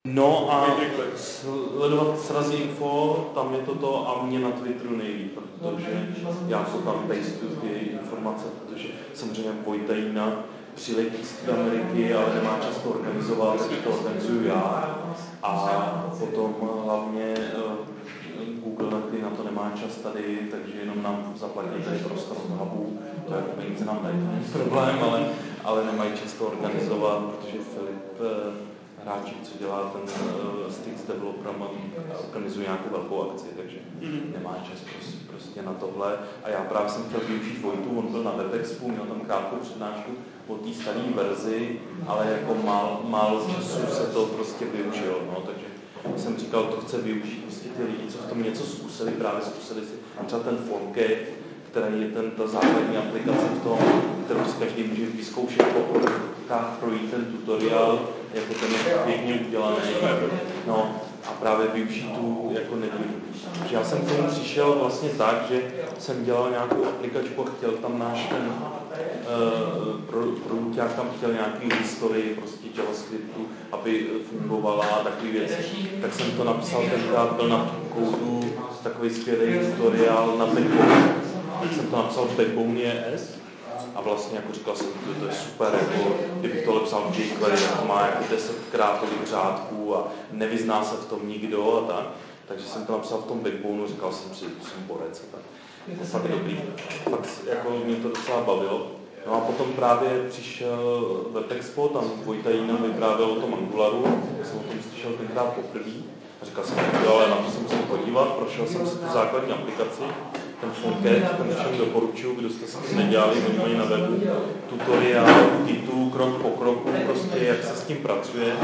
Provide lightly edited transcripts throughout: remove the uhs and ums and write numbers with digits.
No a sledovat srazy info, tam je toto a mě na Twitteru nejlíp, protože já to tam pastuju ty informace, protože samozřejmě Vojta Jína přiletí z Ameriky, ale nemá čas to organizovat, takže to organizuju já. A potom hlavně Google na to nemá čas tady, takže jenom nám zaplatí tady prostor v hubu, to jako peníze nám dají, to není problém, ale nemají čas to organizovat, protože Filip Hráček, co dělá ten styk s developerama, organizuje nějakou velkou akci, takže nemá čas prostě na tohle. A já právě jsem chtěl využít Vojtu, on byl na WebExpu, měl tam krátkou přednášku o té staré verzi, ale jako málo času se to prostě využilo, no, takže jsem říkal, to chce využít prostě ty lidi, co v tom něco zkusili, právě zkusili si třeba ten Formgate, který je ta základní aplikace v tom, kterou si každý může vyzkoušet po projít ten tutoriál, jako ten je pěkně udělaný, no a právě využít tu jako nevýhodu. Já jsem k tomu přišel vlastně tak, že jsem dělal nějakou aplikačku a chtěl tam náš ten produkták tam chtěl nějaký historii prostě JavaScriptu, aby fungovala a takové věci. Tak jsem to napsal, tenkrát byl na kódu takový skvělý tutoriál na Backbone. Tak jsem to napsal v Backbone.js a vlastně jako říkal jsem, že to je super, jako kdybych tohle psal v jQuery, tak má jako 10krát tolik řádků a nevyzná se v tom nikdo a tak. Takže jsem to napsal v tom Backboneu, říkal jsem si, že jsem borec a tak. To fakt dobrý. Fakt jako mě to docela bavilo. No a potom právě přišel WebExpo, tam Vojta Jína vyprávěl o tom Angularu, já jsem o tom slyšel tenkrát poprvé. A říkal jsem, ale na to jsem se podívat, prošel jsem si tu základní aplikaci, ten Formgate, ten všem doporučuji, kdo jste si to nedělali, oni mají na webu tutoriál, Gitu, krok po kroku, prostě jak se s tím pracuje.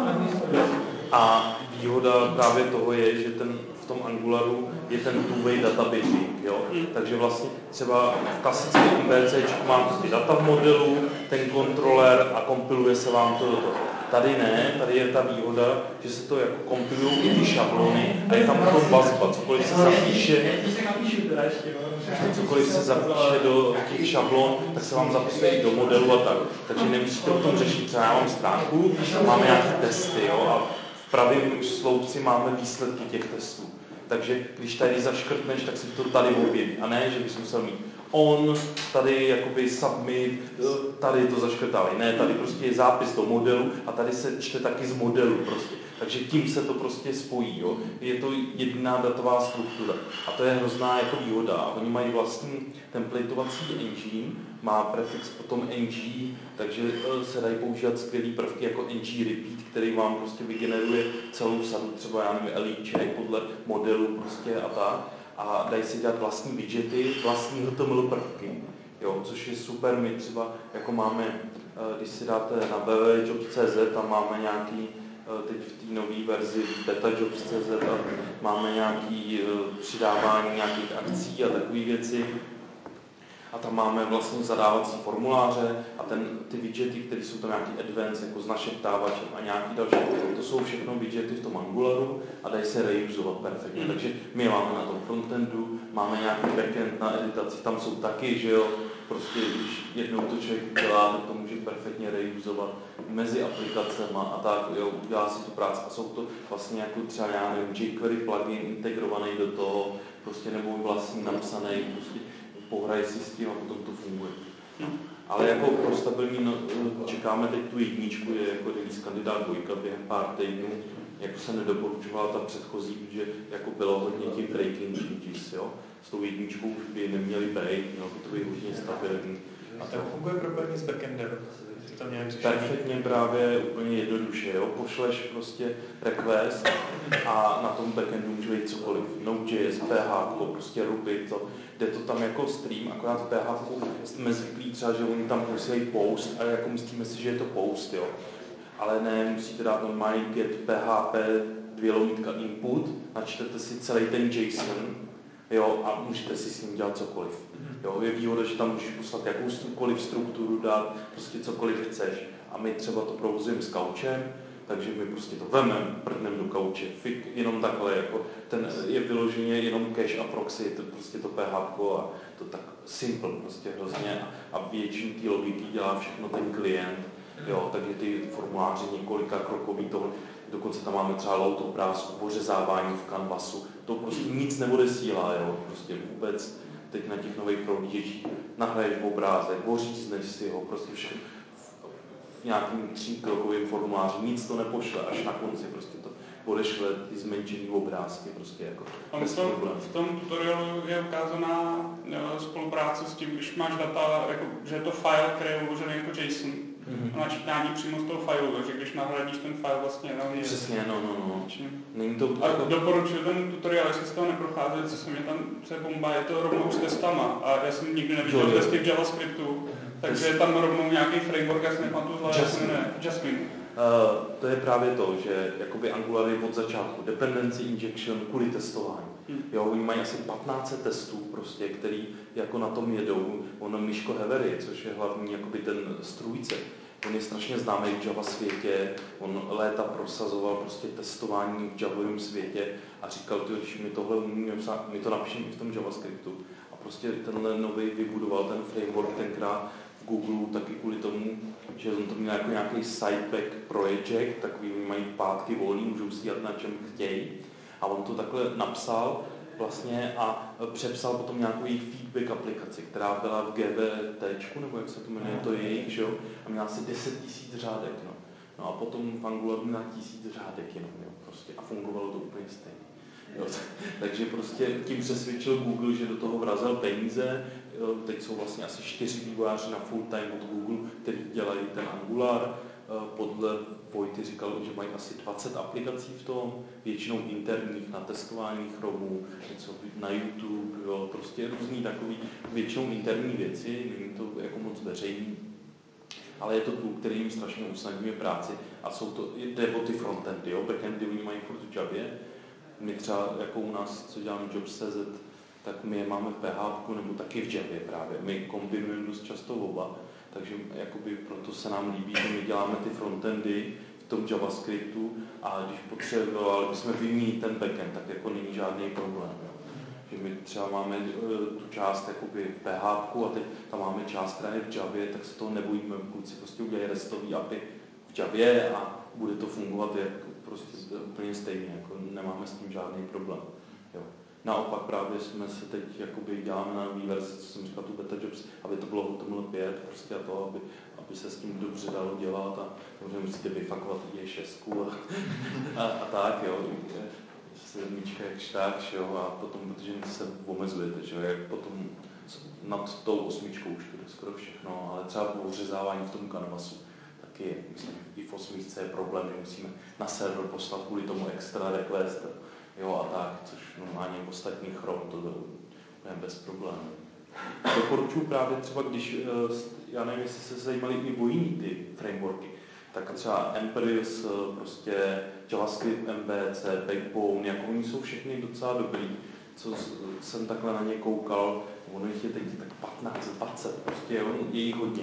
A výhoda právě toho je, že v tom Angularu je ten two-way databasing, jo? Takže vlastně třeba v klasickém MVCčku máte ty data v modelu, ten kontroler a kompiluje se vám to do toho. Tady ne, tady je ta výhoda, že se to jako kompilují i ty šablony a je tam potom vazba, cokoliv se zapíše do těch šablon, tak se vám zapisuje i do modelu a tak. Takže nemusíte o tom řešit, třeba já mám stránku, máme nějaké testy, jo, a v pravém sloupci máme výsledky těch testů. Takže když tady zaškrtneš, tak si to tady objeví. A ne, že bys musel mít on, tady jakoby submit, tady to zaškrtávají. Ne, tady prostě je zápis do modelu a tady se čte taky z modelu prostě. Takže tím se to prostě spojí, jo. Je to jediná datová struktura. A to je hrozná jako výhoda. A oni mají vlastní templatovací engine, má prefix potom ng, takže se dají používat skvělý prvky jako ng repeat, který vám prostě vygeneruje celou sadu, třeba já nevím, elíček podle modelu prostě a tak. A dají si dělat vlastní widgety, vlastní HTML prvky, jo, což je super. My třeba jako máme, když si dáte na www.jobs.cz, tam máme nějaký, teď v té nové verzi betajobs.cz máme nějaký přidávání nějakých akcí a takové věci. A tam máme vlastně zadávací formuláře a ty widgety, které jsou tam nějaký advanced, jako s našeptávačem a nějaký další, to jsou všechno widgety v tom Angularu a dají se reusovat perfektně. Takže my máme na tom frontendu, máme nějaký backend na editaci, tam jsou taky, že jo, prostě když jednou to člověk udělá, tak to může perfektně reusovat mezi aplikacema a tak, jo, udělá si tu práci a jsou to vlastně jako třeba, já nevím, jQuery plugin integrovaný do toho, prostě nebo vlastní napsaný, prostě pohrají si s tím a potom to funguje. Ale jako pro stabilní čekáme teď tu jedničku, je jako release kandidát dvojka během pár týdnů, jako se nedoporučovala ta předchozí, protože jako bylo hodně těch breaking changes, jo. S tou jedničkou už by neměli break, mělo by to být hodně stabilní. A tak funguje propojení s backendem? Tam nějak perfektně právě úplně jednoduše, jo. Pošleš prostě request a na tom backendu může být cokoliv. Node.js, PH, prostě Ruby, jde to tam jako stream, akorát v PH jsme zvyklí třeba, že oni tam posílají post a jako myslíme si, že je to post, jo. Ale ne, musíte dát normálně get PHP 2 input, načtete si celý ten JSON, jo, a můžete si s ním dělat cokoliv. Jo, je výhoda, že tam můžeš poslat jakoukoliv strukturu, dát prostě cokoliv chceš. A my třeba to provozujeme s Couchem, takže my prostě to vememe, prdneme do Couche, jenom takhle, jako ten je vyloženě jenom cache a proxy, to prostě to PHP a to tak simple prostě hrozně a většinu té logiky dělá všechno ten klient, jo, takže ty formuláře několika krokový toho dokonce tam máme třeba load obrázku, pořezávání v canvasu, to prostě nic neodesílá, jo, prostě vůbec teď na těch nových prohlížečích nahraješ obrázek, ořízneš si ho, prostě všechno v nějakým 3krokovým formuláři, nic to nepošle, až na konci prostě to odešle ty zmenšený obrázky, prostě jako bez problémů. V tom tutoriálu je ukázaná spolupráce s tím, když máš data, jako, že je to file, který je uložený jako JSON, načítání přímo z toho fileu, takže když nahradíš ten file vlastně na výjezd. Přesně, no. Není to a doporučuji ten tutoriál, jestli jste toho neprocházeli, co se mě tam, co je bomba, je to rovnou s testama a já jsem nikdy neviděl testy v JavaScriptu, takže je tam rovnou nějaký framework, já si nepamatuju hlavně, jak se jmenuje, Jasmine. To je právě to, že jakoby Angular je od začátku dependency injection kvůli testování. Jo, oni mají asi 15 testů, prostě, který jako na tom jedou. Ono Miško Hevery, což je hlavní jakoby ten strůjce, on je strašně známý v Java světě, on léta prosazoval prostě testování v Javovém světě a říkal, když mi tohle umíme psát, my to napíšeme i v tom JavaScriptu. A prostě tenhle nový vybudoval ten framework tenkrát v Google taky kvůli tomu, že on to měl jako nějaký sideback project, takový oni mají pátky volný, můžou si dělat na čem chtějí. A on to takhle napsal vlastně a přepsal potom nějakou jejich feedback aplikaci, která byla v GBT, nebo jak se to jmenuje, to je jejich, že jo? A měla asi 10 000 řádek, no. No a potom v Angularu měla 1000 řádek jenom, jo, prostě. A fungovalo to úplně stejně. Jo, takže prostě tím přesvědčil Google, že do toho vrazil peníze. Jo, teď jsou vlastně asi 4 vývojáři na full time od Google, kteří dělají ten Angular. Podle Vojty říkal, že mají asi 20 aplikací v tom, většinou interních na testování Chromu, něco na YouTube, jo, prostě různý takový, většinou interní věci, není to jako moc veřejný, ale je to tool, který jim strašně usnadňuje práci a jsou to, jde o ty frontendy, jo, backendy oni mají furt v Javě, my třeba jako u nás, co děláme Jobs.cz, tak my je máme v PHP nebo taky v Javě právě, my kombinujeme dost často oba, takže jakoby proto se nám líbí, že my děláme ty frontendy v tom JavaScriptu a když potřebovali bychom vyměnit ten backend, tak jako není žádný problém. Jo. Že my třeba máme tu část jakoby v PHP a teď tam máme část, která je v Javě, tak se toho nebojíme, kluci prostě udělají restový API v Javě a bude to fungovat jako prostě úplně stejně, jako nemáme s tím žádný problém. Jo. Naopak právě jsme se teď jakoby děláme na nový verzi, co jsem říkal, tu Beta Jobs, aby to bylo HTML5 prostě a to, aby se s tím dobře dalo dělat a samozřejmě musíte vyfakovat E6 a tak, jo. Sedmička jak štáč, jo, a potom, protože se omezujete, že jo, jak potom nad tou 8 už to jde skoro všechno, ale třeba po ořezávání v tom canvasu taky, myslím, i v 8 je problém, že musíme na server poslat kvůli tomu extra request, jo, a tak, což normálně v ostatních Chrome to je bez problémů. Doporučuji právě třeba, když, já nevím, jestli se zajímali i o jiný ty frameworky, tak třeba Empress, prostě JavaScript, MVC, Backbone, jako oni jsou všechny docela dobrý, co jsem takhle na ně koukal, ono jich je teď tak 15, 20, prostě je jich hodně.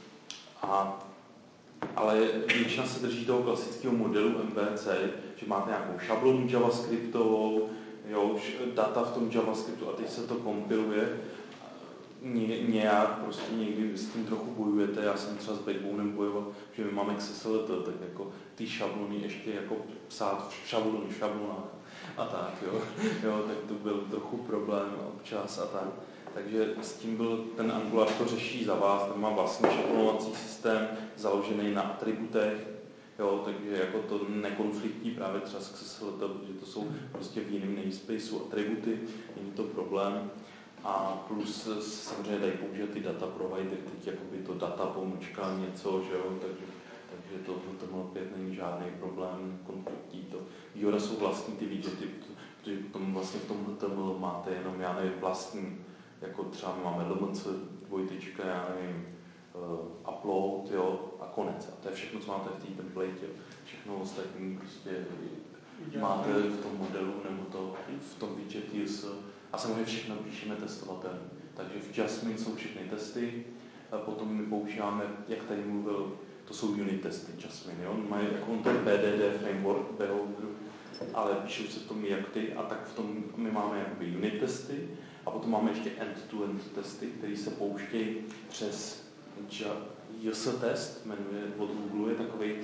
Ale většina se drží toho klasického modelu MVC, že máte nějakou šablonu JavaScriptovou, jo, data v tom JavaScriptu a teď se to kompiluje. Nějak prostě někdy s tím trochu bojujete, já jsem třeba s Backbonem bojoval, že my máme XSLT, tak jako ty šablony ještě jako psát v šablonách a tak, jo, tak to byl trochu problém občas a tak. Takže s tím byl ten Angular to řeší za vás, ten má vlastní šablonovací systém založený na atributech, jo, takže jako to nekonfliktní právě třeba s XSLT, protože to jsou prostě v jiném namespaceu atributy, není to problém. A plus samozřejmě dají použít ty data provider, teď jakoby to data pomůčka něco, že jo, takže to HTML5 není žádný problém, konfliktí to. Výhoda jsou vlastní ty widgety, protože potom vlastně v tom HTML máte jenom, já nevím, vlastní, jako třeba máme LMC, dvojtečka, já nevím, upload, jo, a konec. A to je všechno, co máte v té template, jo. Všechno ostatní prostě máte v tom modelu nebo to v tom widget a samozřejmě všechno píšeme testovatelně. Takže v Jasmine jsou všechny testy, a potom my používáme, jak tady mluvil, to jsou unit testy Jasmine, jo? Mají jako ten BDD framework, behavior, ale píšou se v tom jak ty, a tak v tom my máme jakoby unit testy, a potom máme ještě end-to-end testy, které se pouštějí přes JS test, jmenuje od Google, je takový, že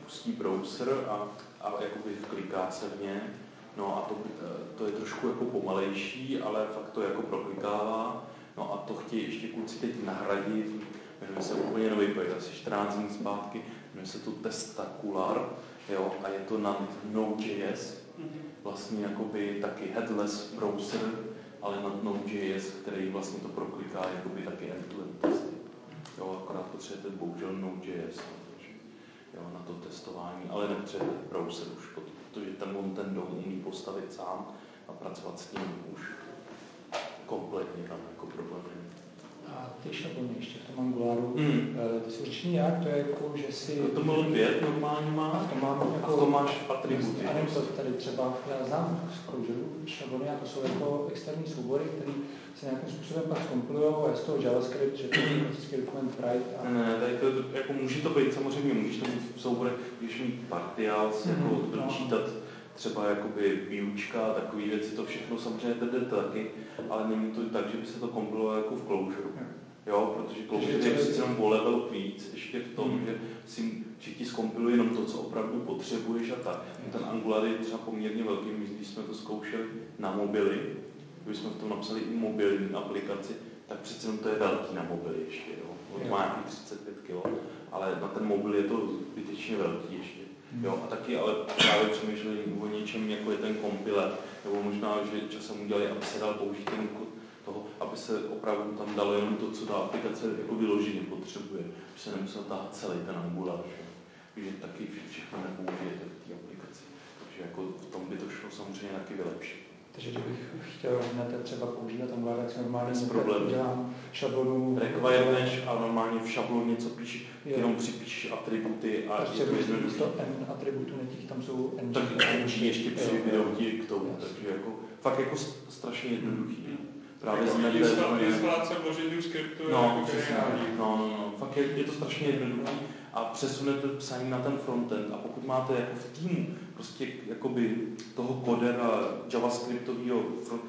spustí browser a jakoby kliká se v ně. No a to je trošku jako pomalejší, ale fakt to jako proklikává. No a to chtějí ještě kluci teď nahradit, jmenuje se úplně nový projekt, asi 14 dní zpátky, jmenuje se to Testacular, jo, a je to na Node.js, vlastně jakoby taky headless browser, ale na Node.js, který vlastně to prokliká jakoby taky end-to-end testy. Jo, akorát potřebujete bohužel Node.js, takže, jo, na to testování, ale nepotřebujete browser už, protože ten DOM umí postavit sám a pracovat s tím už kompletně tam jako problém není. A ty šablony ještě v tom Angularu, ty jsou řešení jak? To je jako, že si... To bylo 5 normálně má, a v tom mám jako... a v tom máš atributy. A nevím, to tady třeba, já znám z Clojure'u šablony a to jsou jako externí soubory, které se nějakým způsobem pak zkompilujou a je z toho JavaScript, že to je klasický dokument write. A... Ne, to, jako může to být samozřejmě, můžeš to mít v souborech, když mít partials, jako dočítat třeba jakoby výučka, takové věci, to všechno samozřejmě jde taky, ale není to tak, že by se to kompilovalo jako v Clojure. Jo, protože Clojure je přece jenom o level víc, ještě v tom, že ti zkompiluje jenom to, co opravdu potřebuješ a tak. Ten Angular je třeba poměrně velký, když jsme to zkoušeli na mobily, když jsme v tom napsali i mobilní aplikaci, tak přece jenom to je velký na mobily ještě, jo. On má nějakých 35 kg, ale na ten mobil je to zbytečně velký ještě. Jo, a taky ale právě přemýšleli o něčem, jako je ten kompiler, nebo možná, že časem udělali, aby se dal použít ten toho, aby se opravdu tam dalo jenom to, co ta aplikace jako vyloženě potřebuje, že se nemusel tahat celý ten Angular, že taky všechno nepoužijete v té aplikaci. Takže jako v tom by to šlo samozřejmě taky vylepšit. Takže kdybych chtěl hned třeba používat Angular, tak si normálně dělám šablonu. Requirements a normálně v šabloně, co píš, jenom připíšeš atributy a je to jednoduché. To n atributů netích, tam jsou ng. Tak ng ještě přibydou ti k tomu, takže jako, fakt jako strašně jednoduchý. Právě instalace vložením skriptu je jako geniální. No, fakt je to strašně jednoduchý a přesunete psaní na ten frontend a pokud máte jako v týmu prostě jakoby toho kodera javascriptového,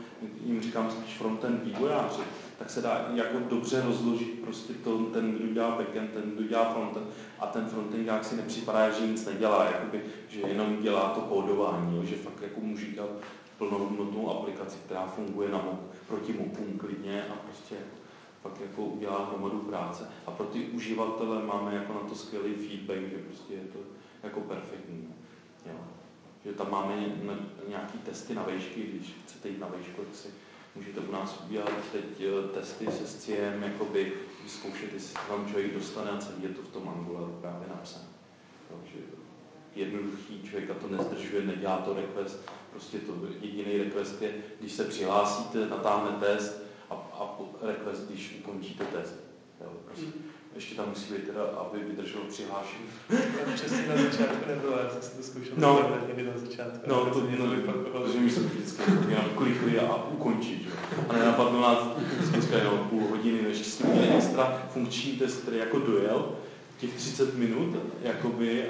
jim říkám spíš frontend vývojáři, tak se dá jako dobře rozložit prostě ten, kdo dělá backend, ten, kdo dělá frontend a ten frontend jak si nepřipadá, že nic nedělá, jakoby, že jenom dělá to kódování, jo, že fakt jako může dělat plnohodnotnou aplikaci, která funguje proti mokům klidně a prostě fakt jako udělá hromadu práce. A pro ty uživatele máme jako na to skvělý feedback, že prostě je to jako perfektní. Jo. Že tam máme nějaký testy na vejšky, když chcete jít na vejšku, tak si můžete u nás udělat teď testy se SCIEM, jakoby vyzkoušet, jestli tam člověk dostane a celý je to v tom Angularu právě napsané. Takže jednoduchý, člověka to nezdržuje, nedělá to request, prostě to jediný request je, když se přihlásíte, natáhne test a request, když ukončíte test. Jo, prostě. Ještě tam musí být teda, aby vydrželo přihlášení. Přesně na začátku nebylo, já jsem si to zkoušel někdy na začátku. Protože my jsme vždycky jenom klikli a ukončit, jo. A nenapadlo nás vždycky jenom půl hodiny, než jsme měli extra funkční test, který jako dojel těch 30 minut, jakoby,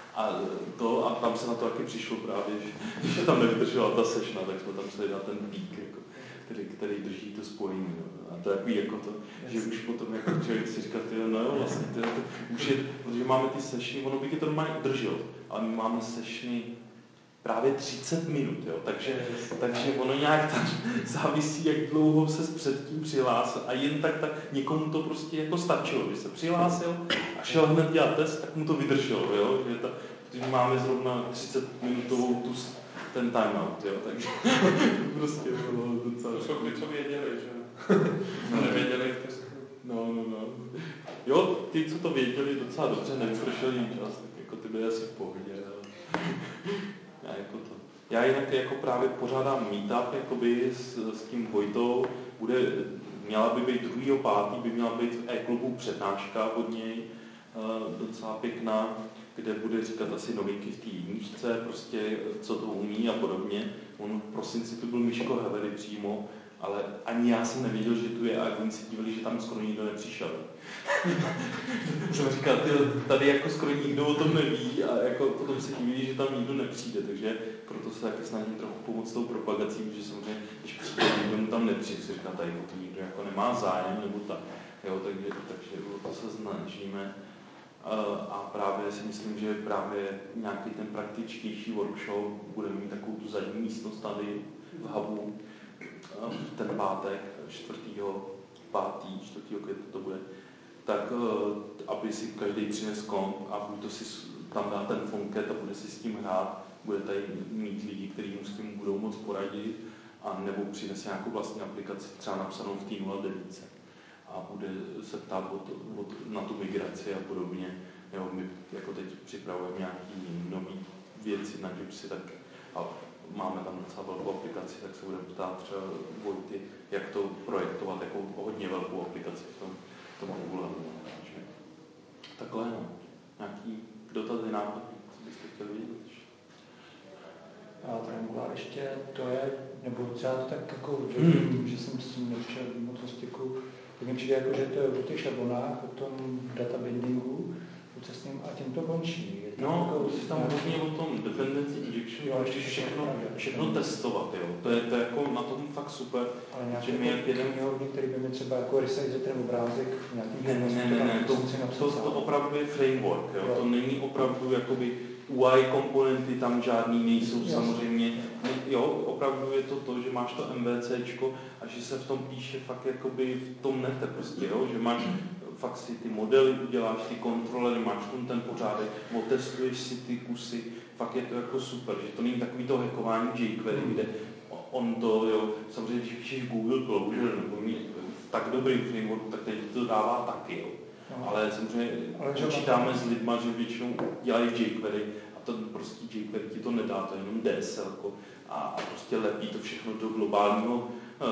a tam se na to taky přišlo právě, že tam nevydržela ta sešna, tak jsme tam museli dát ten pík, jako, který drží to spojení. No. A to je takový jako to, že už potom jako člověk si říká, no jo, vlastně, to už je, protože máme ty sešny, ono by tě to normálně udrželo, ale my máme sešny právě 30 minut, jo, takže ono nějak tak závisí, jak dlouho se předtím přihlásil a jen tak někomu to prostě jako stačilo, že se přihlásil a šel hned dělat test, tak mu to vydrželo, jo, protože máme zrovna 30 minutovou ten timeout, jo, takže prostě bylo docela... To jsou ty, co věděli, že? Nevěděli v testu. No. Jo, ty, co to věděli docela dobře, nevypršel jim čas, tak jako ty byly asi v pohodě, ale... Já jinak jako právě pořádám meetup jakoby s tím Vojtou, měla by být 2.5. by měla být v e-klubu přednáška od něj, docela pěkná, kde bude říkat asi novinky v té jedničce, prostě co to umí a podobně. On v prosinci to byl Miško Hevery přímo, ale ani já jsem nevěděl, že tu je a oni si divili, že tam skoro nikdo nepřišel. Jsem říkal, tady jako skoro nikdo o tom neví a jako potom se diví, že tam nikdo nepřijde, takže proto se taky snažím trochu pomoct tou propagací, protože samozřejmě, když přijde, nikdo mu tam nepřijde, se říká, tady to nikdo jako nemá zájem nebo tak. Jo, takže o to se snažíme A právě si myslím, že právě nějaký ten praktičtější workshop, budeme mít takovou tu zadní místnost tady v hubu, ten pátek, 4. května to bude, tak aby si každý přines komp a buď to si tam dá ten fonket a bude si s tím hrát, bude tady mít lidi, kteří mu s tím budou moc poradit, a nebo přinese nějakou vlastní aplikaci, třeba napsanou v té 09 a bude se ptát na tu migraci a podobně. Jo, my jako teď připravujeme nějaké nové věci na Gypsy, tak a máme tam docela velkou aplikaci, tak se budeme ptát třeba Vojty, jak to projektovat jako hodně velkou aplikaci v tom Angularu. Takže takhle, no. Nějaký dotazy, nápady, co byste chtěli vidět? A ten Angular ještě to je, nebo třeba to tak jako vidím, že jsem s tím nepřišel moc do styku, tak mi přijde jako, že to je o těch šablonách, o tom databindingu, procesním a tím to končí. Je No, jako, tam hodně o tom dependency injection, jo, všechno testovat, jo. To je jako na tom fakt super. Ale nějaký knihovny, který by mi třeba jako resize ten obrázek v nějakým Ne, to opravdu je framework, jo. To není opravdu jakoby UI komponenty, tam žádný nejsou samozřejmě. Jo, opravdu je to, že máš to MVCčko a že se v tom píše fakt jakoby v tom nete prostě, jo, že máš fakt si ty modely uděláš, ty kontrolery, máš tam ten pořádek, otestuješ si ty kusy, fakt je to jako super, že to není takový to hackování jQuery, kde on to, jo, samozřejmě když píšeš Google Closure nebo tak dobrý framework, tak teď to dává taky, jo. No. Ale samozřejmě počítáme s lidma, že většinou dělají jQuery a to prostě jQuery ti to nedá, to je jenom DSL a prostě lepí to všechno do globálního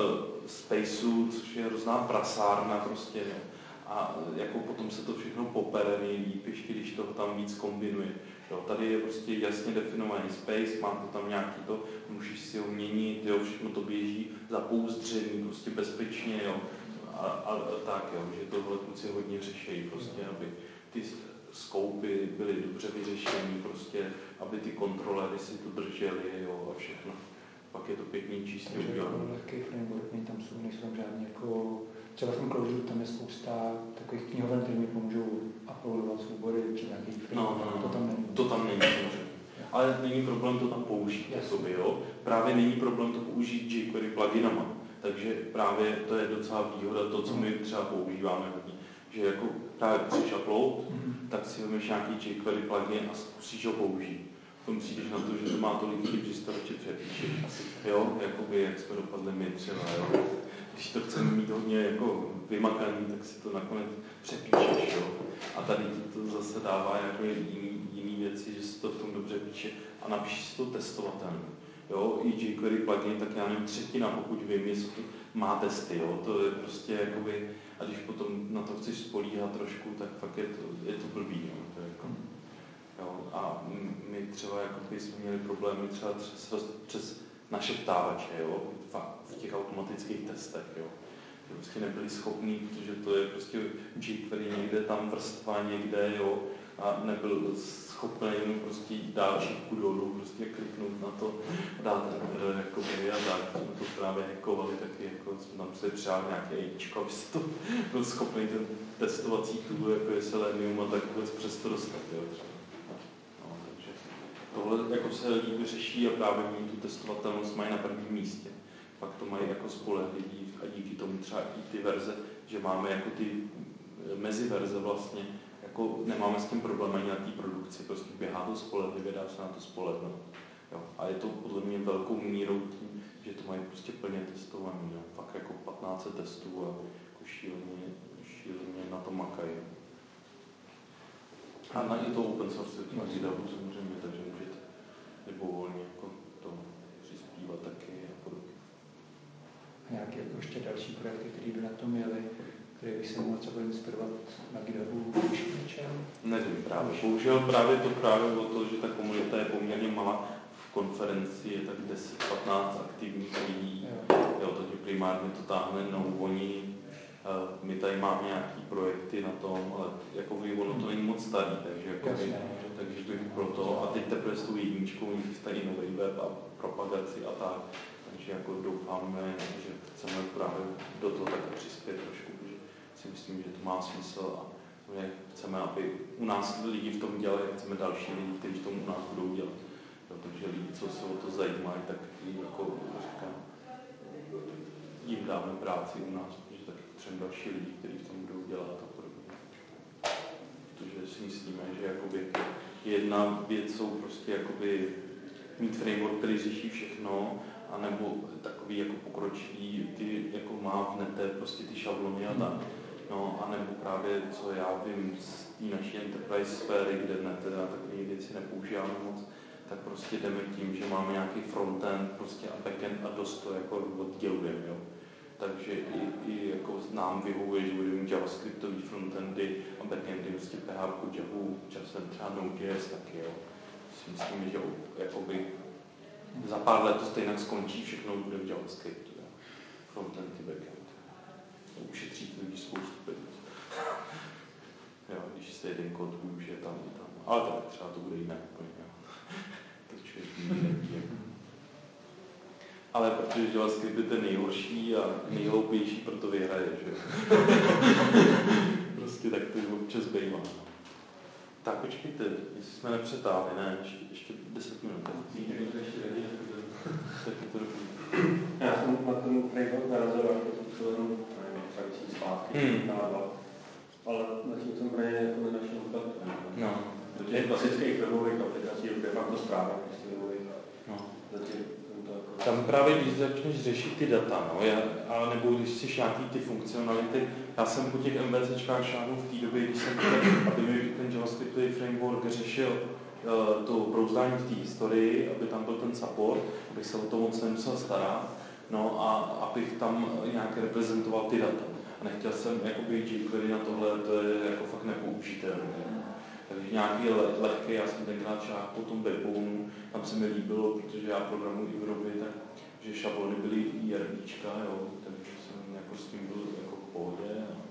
spaceu, což je hrozná prasárna prostě, jo. A jako potom se to všechno popere nejlíp, ještě když toho tam víc kombinuje. Jo, tady je prostě jasně definovaný space, má to tam nějaký to, můžeš si ho měnit, jo, všechno to běží zapouzdřený, prostě bezpečně, jo. A tak, jo, že tohle kluci hodně řeší, prostě, aby ty skoupy byly dobře vyřešený, prostě, aby ty kontrolery si to drželi, jo, a všechno. Pak je to pěkně čistě udělané. Lehký framework, nejsou tam žádný jako, třeba v tom Clojure tam je spousta takových knihoven, které mi pomůžou uploadovat soubory při nějakých framework, to tam není. To tam není samozřejmě. Ale není problém to tam použít, jakoby, jo. Právě není problém to použít jQuery pluginama. Takže právě to je docela výhoda, to, co my třeba používáme hodně. Že jako právě chceš upload, tak si vemeš nějaký jQuery plugin a zkusíš ho použít. Potom přijdeš na to, že to má tolik chyb, že si to radši přepíšeš. Jo, jakoby, jak jsme dopadli my třeba, jo. Když to chceme mít hodně jako vymakaný, tak si to nakonec přepíšeš, jo. A tady to zase dává jako jiný věci, že si to v tom dobře píše a napíš si to testovatelně. Jo, i jQuery plugin, tak já nevím, 1/3, pokud vím, má testy, jo. To je prostě jakoby, a když potom na to chceš spolíhat trošku, tak fakt je to blbý, jo. To je jako, jo. A my třeba jakoby jsme měli problémy třeba přes našeptávače, jo, v těch automatických testech, jo. Že prostě nebyli schopní, protože to je prostě jQuery někde tam vrstva někde, jo, a nebyl schopný prostě dát šipku dolů, prostě kliknout na to, dát enter, jakoby, a tak jsme to právě hackovali, taky jako jsme tam se přáli nějaké AIčko, aby si to byl schopný ten testovací tool, jako je Selenium a tak vůbec přes to dostat, jo, třeba. No, takže tohle jako se líbí řeší a právě oni tu testovatelnost mají na prvním místě. Pak to mají jako spolehlivý a díky tomu třeba i ty verze, že máme jako ty meziverze vlastně, jako nemáme s tím problém ani na té produkci, prostě běhá to spolehlivě, dá se na to spolehnout. Jo. A je to podle mě velkou mírou tím, že to mají prostě plně testovaný, jo. Fakt jako 15 testů a jako šíleně na to makají. A je to open source na GitHubu samozřejmě, takže můžete libovolně jako to přispívat taky a podobně. A nějaké jako ještě další projekty, které by na tom měly, které by se mohl třeba inspirovat na GitHubu už něčem? Nevím právě. Bohužel právě o to, že ta komunita je poměrně malá. V konferenci je tak 10-15 aktivních lidí. Jo, takže primárně to táhne oni. My tady máme nějaký projekty na tom, ale jako ono to není moc starý, takže, takže bych proto, a teď teprve s tou jedničkou, oni chystají nový web a propagaci a tak, takže jako doufáme, že chceme právě do toho taky přispět trošku, protože si myslím, že to má smysl a Chceme, aby u nás lidi v tom dělali, chceme další lidi, kteří v tom u nás budou dělat. No, takže lidi, co se o to zajímají, tak jim, jako říkám, jim dáme práci u nás, protože taky potřebujeme další lidi, kteří v tom budou dělat a podobně. Protože si myslíme, že jakoby jedna věc jsou prostě jakoby mít framework, který řeší všechno, anebo takový jako pokročilý, ty jako má v nete prostě ty šablony a tak. No, anebo právě, co já vím z té naší enterprise sféry, kde ne teda takové věci nepoužíváme moc, tak prostě jdeme tím, že máme nějaký frontend prostě a backend a dost to jako oddělujeme, jo. Takže i jako nám vyhovuje, že budeme mít javascriptový frontendy a backendy, prostě PHP, Java, časem třeba Node.js taky, jo. Si myslím, že jakoby za pár let to stejně skončí, všechno bude v JavaScriptu, jo. Frontend i backend. Ušetří lidi spoustu peněz. Jo, když se jeden kód využije tam i tam. Ale tak třeba to bude jinak úplně, jo. To člověk neví, jak. Ale protože JavaScript je ten nejhorší a nejhloupější, proto vyhraje, že jo. Prostě tak to občas bývá. Tak počkejte, jestli jsme nepřetáhli, ne, ještě 10 minut. Tak je to dobrý. Já jsem na ten framework narazil jako způsobem, nevím, třeba měsíc zpátky, ale zatím jsem pro něj jako nenašel uplatnění. No. Do těch klasických webových aplikací de facto stránek prostě webových. No. Zatím to jako... Tam právě, když začneš řešit ty data, no, nebo když chceš nějaký ty funkcionality, já jsem po těch MVCčkách šáhnul v té době, když jsem chtěl, aby mi ten JavaScriptový framework řešil to brouzdání v té historii, aby tam byl ten support, abych se o to moc nemusel starat, no a abych tam nějak reprezentoval ty data. A nechtěl jsem jakoby jQuery na tohle, to je jako fakt nepoužitelné. Takže nějaký lehký, já jsem tenkrát šáhl po tom backboneu, tam se mi líbilo, protože já programuji i v Ruby, takže šablony byly IRBčka, jo, takže jsem jako s tím byl jako v pohodě,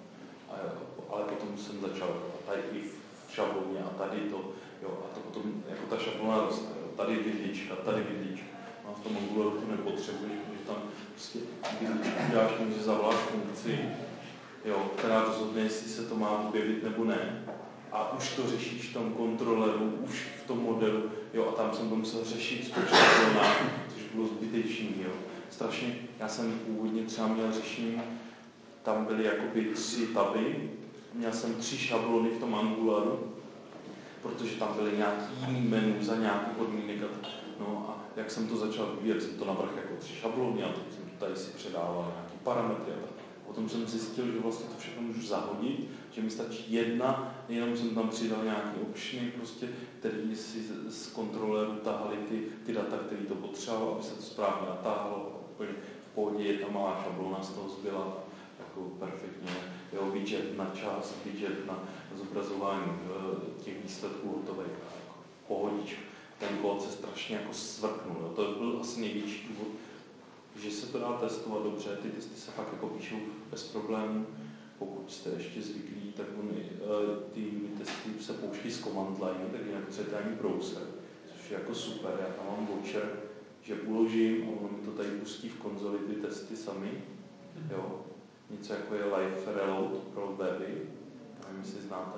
ale potom jsem začal tady i v šabloně a tady to, jo, a to potom jako ta šablona roste, jo, tady vidlička, no a v tom Angularu to nepotřebuješ, protože tam prostě vidličku děláš tím, že zavoláš funkci, jo, která rozhodne, jestli se to má objevit nebo ne. A už to řešíš v tom kontroleru, už v tom modelu, jo, a tam jsem to musel řešit s šablonách, což bylo zbytečný, jo. Strašně, já jsem původně třeba měl řešení, tam byly jakoby 3 taby, měl jsem 3 šablony v tom Angularu, protože tam byly nějaký jiný menu za nějaký podmínek, no a jak jsem to začal vyvíjet, jsem to navrhl jako 3 šablony a teď jsem tady si předával nějaký parametry a tak. Potom jsem zjistil, že vlastně to všechno můžu zahodit, že mi stačí jedna, jenom jsem tam přidal nějaké optiony, prostě, který si z kontroleru tahali ty data, které to potřeboval, aby se to správně natáhlo. Úplně v pohodě jedna malá šablona z toho zbyla jako perfektně. Jo, widget na čas, widget na zobrazování těch výsledků hotových. Jako pohodička. Ten kód se strašně jako svrknul. Jo. To byl asi největší důvod, že se to dá testovat dobře, ty testy se fakt jako píšou bez problémů. Pokud jste ještě zvyklí, tak ty testy se pouští z command line, takže nepotřebujete ani browser, což je jako super. Já tam mám voucher, že uložím a ono mi to tady pustí v konzoli ty testy sami. Jo. Něco jako je Live Reload pro weby, nevím, jestli znáte,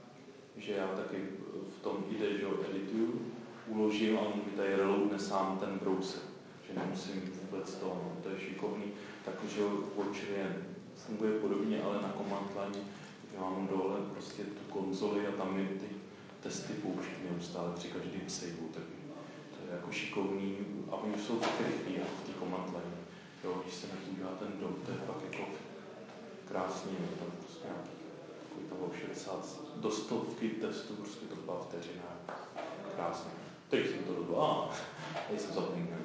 že já taky v tom IDE, že edituju, uložím a on mi tady reloadne sám ten browser. Že nemusím vůbec to je šikovný, takže Watcher funguje podobně, ale na command line, že mám dole prostě tu konzoli a tam mi ty testy pouští neustále při každém saveu, takže to je jako šikovný a oni jsou fakt rychlí jako v té command line. Jo, když se nepoužívá ten DOM, to je fakt jako krásný, no, tam prostě takový tam bylo 60 do 100 testů, prostě to byla vteřina, krásně. Teď jsem to dodal, teď jsem zapomněl.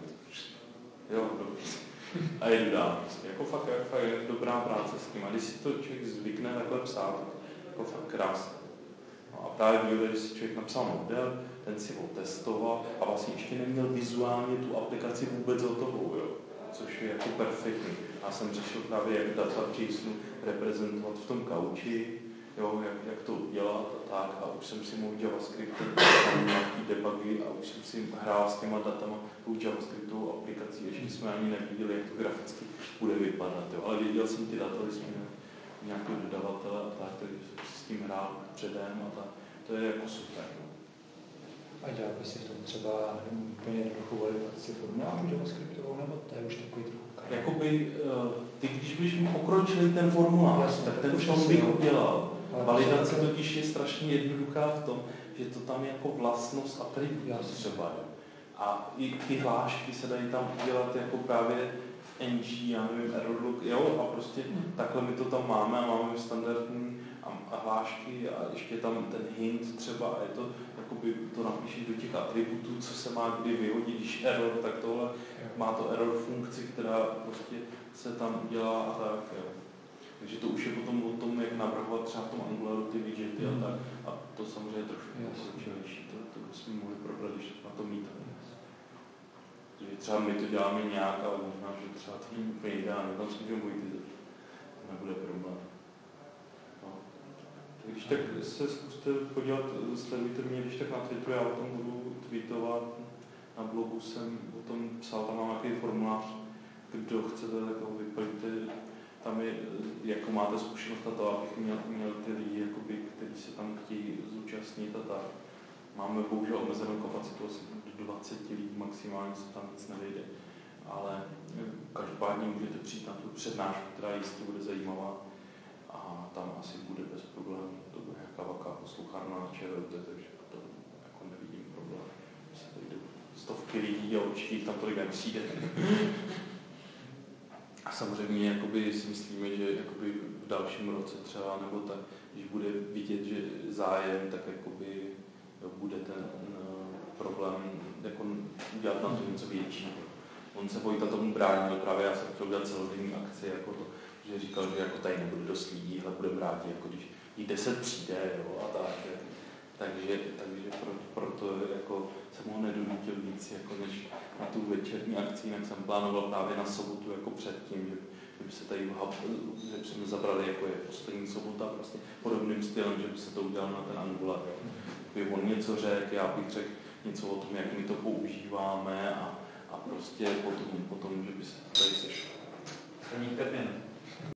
Jo, dobře. A jedu dál. Jako fakt je dobrá práce s tím. A když si to člověk zvykne takhle psát, jako fakt krásně. No a právě bylo, že si člověk napsal model, ten si otestoval a vlastně ještě neměl vizuálně tu aplikaci vůbec hotovou, jo. Což je jako perfektní. Já jsem řešil právě, jak data v JSONu reprezentovat v tom kauči, jo, jak to udělat a tak. A už jsem si mohl JavaScriptem tam nějaký debugy a už jsem si hrál s těma datama tou JavaScriptovou aplikací. Ještě jsme ani nevěděli, jak to graficky bude vypadat. Jo. Ale věděl jsem ty data, jsme nějakého dodavatele a tak, takže jsem s tím hrál předem a tak. To je jako super. A dělal by si v tom třeba, nevím, úplně jednoduchou validaci formulářů JavaScriptovou, nebo to je už takový trochu karel? Jakoby, ty když bys mi pokročil ten formulář, jasně, tak ten už v tom asi, bych jo. udělal. Ale Validace prostě totiž je strašně jednoduchá v tom, že to tam je jako vlastnost atributů jasně. třeba. Jo. A i ty hlášky se dají tam udělat jako právě v NG, já nevím, errorlog, jo, a prostě takhle my to tam máme a máme standardní a hlášky a ještě tam ten hint třeba a je to, jakoby to napíšeš do těch atributů, co se má kdy vyhodit, když error, tak tohle má to error funkci, která prostě se tam udělá a tak, jo. Takže to už je potom o tom, jak navrhovat třeba v tom Angularu ty widgety a tak. A to samozřejmě je trošku pokročilejší, to bychom mohli probrat, když na to mít. Takže třeba my to děláme nějak, ale možná, že třeba to není úplně ideálně, tam si můžeme Vojty zeptat. To nebude problém. No. Tak když tak se zkuste podívat, sledujte mě, když tak na Twitteru, já o tom budu tweetovat. Na blogu jsem o tom psal, tam mám nějaký formulář, kdo chcete, tak ho vyplňte. Tam je, jako máte zkušenost na to, abych měl ty lidi, jakoby, kteří se tam chtějí zúčastnit a tak. Máme bohužel omezenou kapacitu, asi do 20 lidí maximálně se tam nic nevejde. Ale každopádně můžete přijít na tu přednášku, která jistě bude zajímavá a tam asi bude bez problémů. To bude jaká posluchárna na ČVUT, takže to jako nevidím problém. Se vejdou stovky lidí a určitě jich tam tolik nepřijde. A samozřejmě jakoby si myslíme, že jakoby v dalším roce třeba, nebo tak, když bude vidět, že zájem, tak jakoby bude ten problém jako udělat na to něco většího. On se Vojta tomu bránil, právě já jsem chtěl udělat celodenní akci, jako to, že říkal, že jako tady nebude dost lidí, ale budeme rádi, jako když jich 10 přijde, jo, a tak. Takže proto jako jsem ho nedonutil víc, jako než na tu večerní akci, jinak jsem plánoval právě na sobotu jako předtím, že by se tady že by jsme zabrali, jako je poslední sobota, prostě podobným stylem, že by se to udělalo na ten Angular. Jo. Kdyby on něco řekl, já bych řekl něco o tom, jak my to používáme a prostě potom že by se tady sešlo. Není 5 minut.